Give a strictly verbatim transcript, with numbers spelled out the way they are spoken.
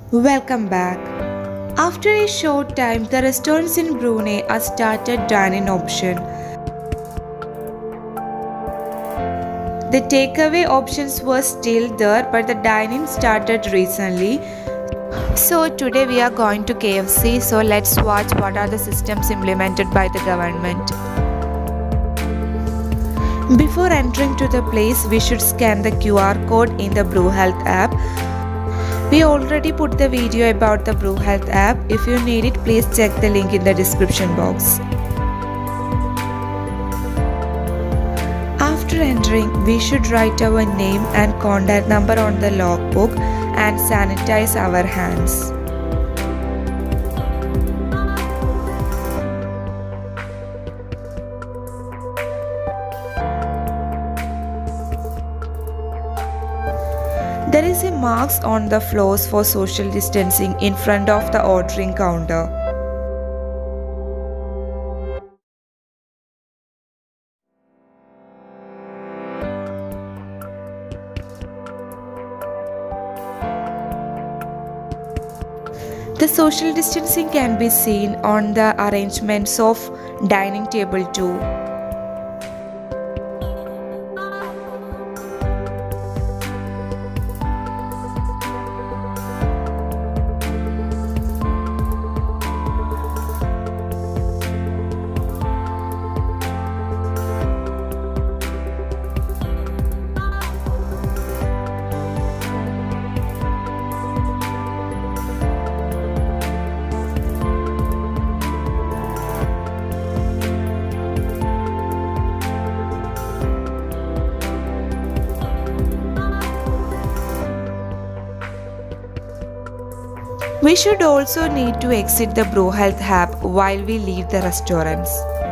Welcome back. After a short time, the restaurants in Brunei are started dining option. The takeaway options were still there, but the dining started recently. So today we are going to K F C. So let's watch what are the systems implemented by the government. Before entering to the place, we should scan the Q R code in the Bru Health app. We already put the video about the Bru Health app. If you need it, please check the link in the description box. After entering, we should write our name and contact number on the logbook and sanitize our hands. There is a marks on the floors for social distancing in front of the ordering counter. The social distancing can be seen on the arrangements of dining table too. We should also need to exit the Bru Health app while we leave the restaurants.